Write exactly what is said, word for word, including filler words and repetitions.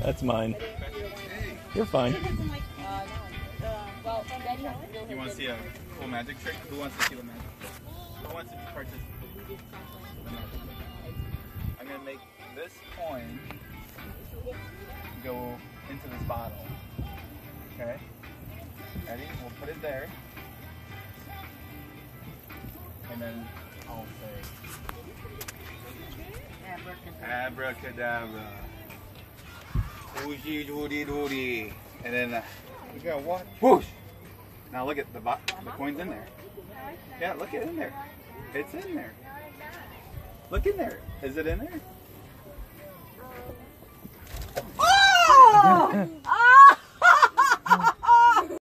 That's mine. You're fine. You want to see a cool magic trick? Who wants to see the magic trick? Who wants to participate? I'm going to make this coin go into this bottle. Okay? Ready? We'll put it there. And then I'll say Abracadabra. Oogie doody doody. And then uh, you got what? Whoosh! Now look at the bo the coin's in there. Yeah, look at it in there. It's in there. Look in there. Is it in there? Oh!